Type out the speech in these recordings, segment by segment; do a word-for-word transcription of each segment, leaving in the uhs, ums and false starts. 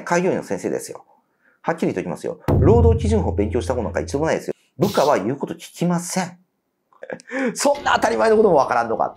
開業医の先生ですよ。はっきり言っておきますよ。労働基準法を勉強したことなんか一度もないですよ。部下は言うこと聞きません。そんな当たり前のこともわからんのかって。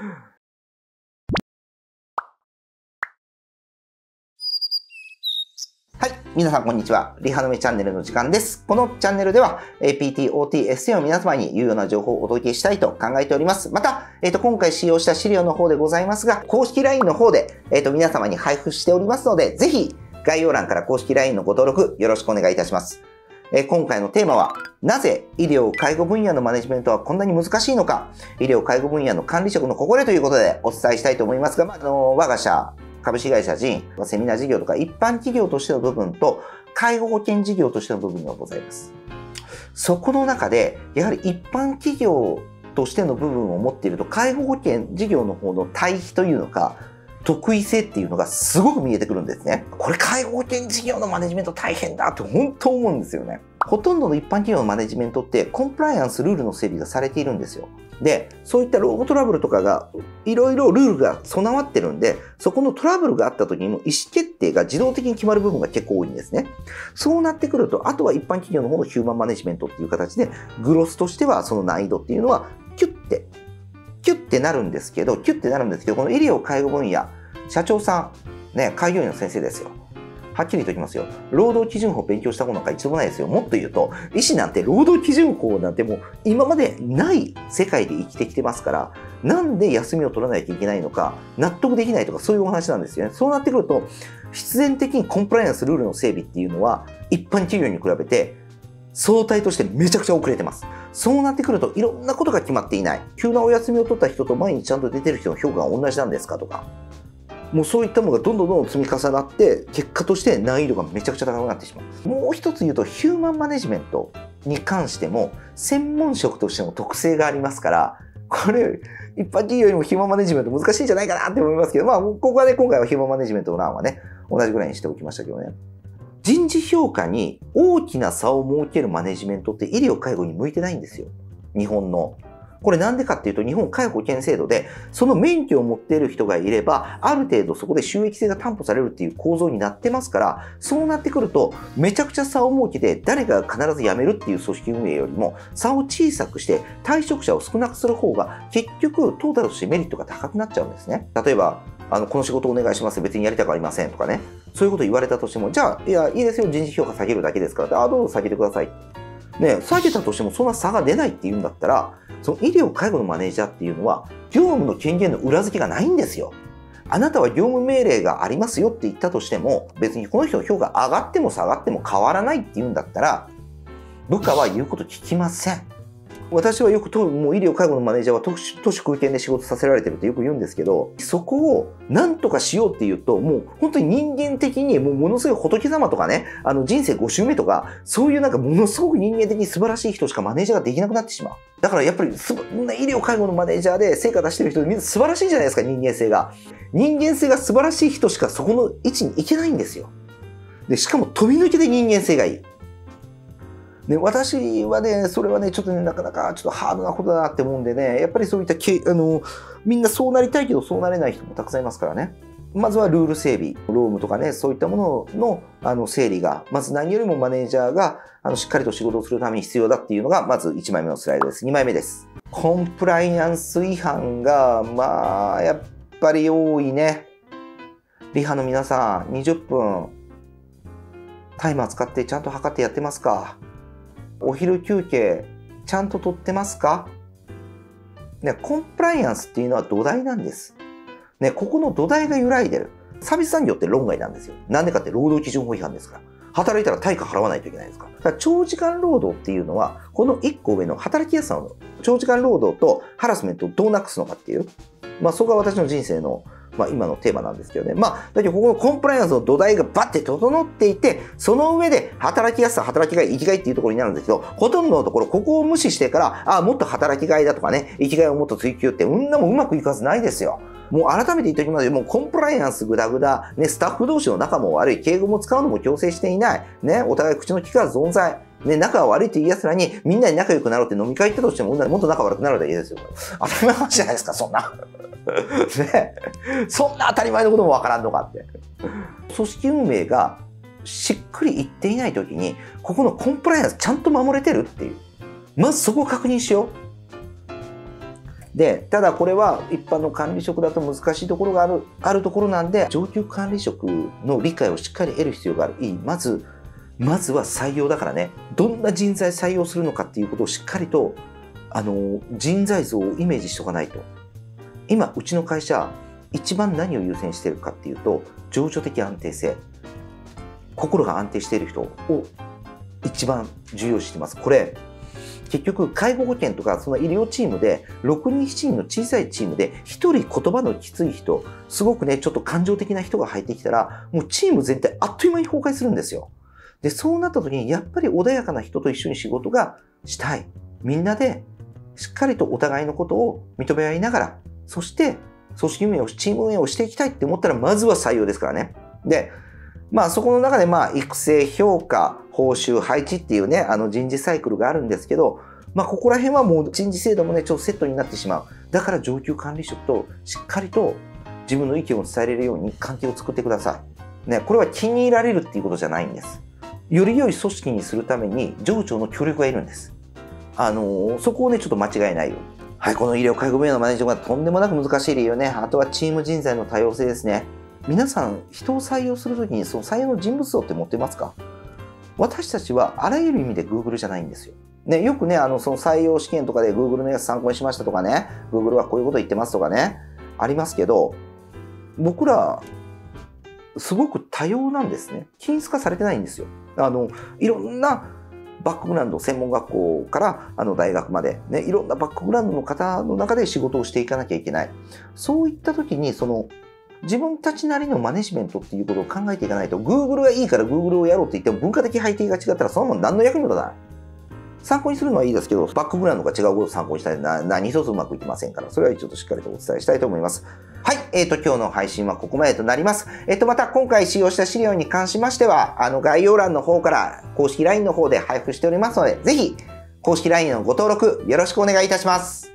はい。皆さん、こんにちは。リハのめチャンネルの時間です。このチャンネルでは、ピーティー、オーティー、エスイー の皆様に有用な情報をお届けしたいと考えております。また、えっと、今回使用した資料の方でございますが、公式 ライン の方で、えっと、皆様に配布しておりますので、ぜひ、概要欄から公式 ライン のご登録よろしくお願いいたします。えー、今回のテーマは、なぜ医療・介護分野のマネジメントはこんなに難しいのか、医療・介護分野の管理職の心得ということでお伝えしたいと思いますが、まあ、あの我が社、株式会社ジン、セミナー事業とか一般企業としての部分と、介護保険事業としての部分がございます。そこの中で、やはり一般企業としての部分を持っていると、介護保険事業の方の対比というのか、得意性っていうのがすごく見えてくるんですね。これ介護保険事業のマネジメント大変だって本当思うんですよね。ほとんどの一般企業のマネジメントってコンプライアンスルールの整備がされているんですよ。で、そういった労務トラブルとかがいろいろルールが備わってるんで、そこのトラブルがあった時にも意思決定が自動的に決まる部分が結構多いんですね。そうなってくると、あとは一般企業の方のヒューマンマネジメントっていう形で、グロスとしてはその難易度っていうのはキュッてキュッてなるんですけど、キュッてなるんですけど、この医療介護分野、社長さん、ね、開業医の先生ですよ。はっきり言っておきますよ。労働基準法を勉強したことなんか一度もないですよ。もっと言うと、医師なんて労働基準法なんてもう今までない世界で生きてきてますから、なんで休みを取らなきゃいけないのか、納得できないとかそういうお話なんですよね。そうなってくると、必然的にコンプライアンスルールの整備っていうのは、一般企業に比べて、相対としてめちゃくちゃ遅れてます。そうなってくるといろんなことが決まっていない。急なお休みを取った人と毎日ちゃんと出てる人の評価が同じなんですかとか。もうそういったものがどんどんどんどん積み重なって、結果として難易度がめちゃくちゃ高くなってしまう。もう一つ言うと、ヒューマンマネジメントに関しても、専門職としての特性がありますから、これ、一般企業よりもヒューマンマネジメント難しいんじゃないかなって思いますけど、まあ、ここはね、今回はヒューマンマネジメントの欄はね、同じぐらいにしておきましたけどね。人事評価に大きな差を設けるマネジメントって医療介護に向いてないんですよ。日本の。これなんでかっていうと、日本介護保険制度で、その免許を持っている人がいれば、ある程度そこで収益性が担保されるっていう構造になってますから、そうなってくると、めちゃくちゃ差を設けて、誰かが必ず辞めるっていう組織運営よりも、差を小さくして、退職者を少なくする方が、結局、トータルとしてメリットが高くなっちゃうんですね。例えば、あの、この仕事お願いします。別にやりたくありませんとかね。そういうこと言われたとしても、じゃあ、いや、いいですよ。人事評価下げるだけですから。あ、どうぞ下げてください。ね、下げたとしてもそんな差が出ないって言うんだったら、その医療介護のマネージャーっていうのは、業務の権限の裏付けがないんですよ。あなたは業務命令がありますよって言ったとしても、別にこの人の評価上がっても下がっても変わらないって言うんだったら、部下は言うこと聞きません。私はよくと、もう医療介護のマネージャーは都市都市空間で仕事させられてるってよく言うんですけど、そこを何とかしようっていうと、もう本当に人間的にもうものすごい仏様とかね、あの人生ご周目とか、そういうなんかものすごく人間的に素晴らしい人しかマネージャーができなくなってしまう。だからやっぱりす医療介護のマネージャーで成果出してる人みんな素晴らしいじゃないですか、人間性が。人間性が素晴らしい人しかそこの位置に行けないんですよ。で、しかも飛び抜けて人間性がいい。ね、私はね、それはね、ちょっとね、なかなかちょっとハードなことだなって思うんでね、やっぱりそういったけ、あの、みんなそうなりたいけどそうなれない人もたくさんいますからね。まずはルール整備、労務とかね、そういったものの、あの、整理が、まず何よりもマネージャーが、あの、しっかりと仕事をするために必要だっていうのが、まずいちまいめのスライドです。にまいめです。コンプライアンス違反が、まあ、やっぱり多いね。リハの皆さん、にじゅっぷん、タイマー使ってちゃんと測ってやってますか？お昼休憩、ちゃんと取ってますか？ね、コンプライアンスっていうのは土台なんです。ね、ここの土台が揺らいでる。サービス産業って論外なんですよ。なんでかって労働基準法違反ですから。働いたら対価払わないといけないですから。だから長時間労働っていうのは、このいっこ上の働きやすさの長時間労働とハラスメントをどうなくすのかっていう。まあそこが私の人生のまあ今のテーマなんですけどね。まあ、だけどここのコンプライアンスの土台がバッて整っていて、その上で働きやすさ、働きがい、生きがいっていうところになるんですけど、ほとんどのところここを無視してから、ああ、もっと働きがいだとかね、生きがいをもっと追求って、うんなもんうまくいくはずないですよ。もう改めて言っておきますよ。もうコンプライアンスグダグダ、ね、スタッフ同士の仲も悪い、敬語も使うのも強制していない、ね、お互い口の利かず存在。 ね、仲が悪いという奴らにみんなに仲良くなろうって飲み会行ったとしても、もっと仲悪くなるだけですよ。当たり前の話じゃないですか、そんな。ね。そんな当たり前のこともわからんのかって。組織運営がしっくりいっていないときに、ここのコンプライアンスちゃんと守れてるっていう。まずそこを確認しよう。で、ただこれは一般の管理職だと難しいところがある、あるところなんで、上級管理職の理解をしっかり得る必要がある。いい。まず、まずは採用だからね。どんな人材採用するのかっていうことをしっかりと、あの、人材像をイメージしておかないと。今、うちの会社、一番何を優先しているかっていうと、情緒的安定性。心が安定している人を一番重要視しています。これ、結局、介護保険とか、その医療チームで、ろくにん、しちにんの小さいチームで、ひとり言葉のきつい人、すごくね、ちょっと感情的な人が入ってきたら、もうチーム全体あっという間に崩壊するんですよ。で、そうなった時に、やっぱり穏やかな人と一緒に仕事がしたい。みんなで、しっかりとお互いのことを認め合いながら、そして、組織運営を、チーム運営をしていきたいって思ったら、まずは採用ですからね。で、まあそこの中でまあ育成、評価、報酬、配置っていうね、あの人事サイクルがあるんですけど、まあここら辺はもう人事制度もね、ちょっとセットになってしまう。だから上級管理職としっかりと自分の意見を伝えれるように関係を作ってください。ね、これは気に入られるっていうことじゃないんです。より良い組織にするために上長の協力がいるんです。あのー、そこをね、ちょっと間違えないように。はい、この医療介護分野のマネージメントがとんでもなく難しい理由ね。あとはチーム人材の多様性ですね。皆さん、人を採用するときに、その採用の人物像って持ってますか？私たちはあらゆる意味で Google じゃないんですよ。ね、よくね、あの、その採用試験とかで Google のやつ参考にしましたとかね、Google はこういうこと言ってますとかね、ありますけど、僕ら、すごく多様なんですね。均一化されてないんですよ。あの、いろんなバックグラウンド、専門学校からあの大学まで、ね、いろんなバックグラウンドの方の中で仕事をしていかなきゃいけない。そういったときに、その、自分たちなりのマネジメントっていうことを考えていかないと、Google がいいから Google をやろうって言っても文化的背景が違ったらそのまま何の役にも立たない。参考にするのはいいですけど、バックグラウンドが違うことを参考にしたら何一つうまくいきませんから、それはちょっとしっかりとお伝えしたいと思います。はい。えっと、今日の配信はここまでとなります。えっと、また今回使用した資料に関しましては、あの、概要欄の方から公式 ライン の方で配布しておりますので、ぜひ、公式 ライン のご登録よろしくお願いいたします。